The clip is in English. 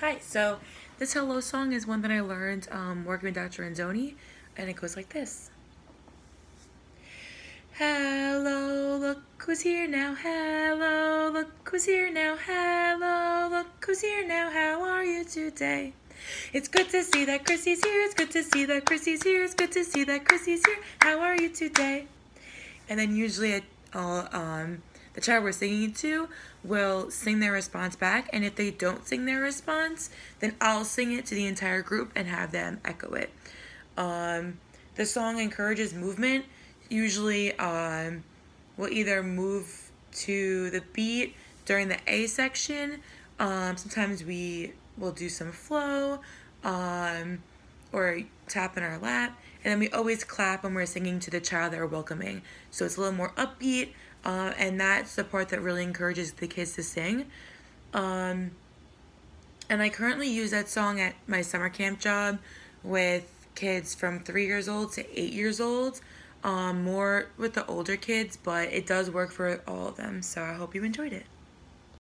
Hi, so this hello song is one that I learned working with Dr. Anzoni, and it goes like this. Hello, look who's here now. Hello, look who's here now. Hello, look who's here now. How are you today? It's good to see that Chrissy's here. It's good to see that Chrissy's here. It's good to see that Chrissy's here. How are you today? And then usually the child we're singing to will sing their response back, and if they don't sing their response, then I'll sing it to the entire group and have them echo it. The song encourages movement. Usually we'll either move to the beat during the A section. Sometimes we will do some flow or tap in our lap, and then we always clap when we're singing to the child that we're welcoming. So it's a little more upbeat, and that's the part that really encourages the kids to sing. And I currently use that song at my summer camp job with kids from 3 years old to 8 years old, more with the older kids, but it does work for all of them, so I hope you enjoyed it.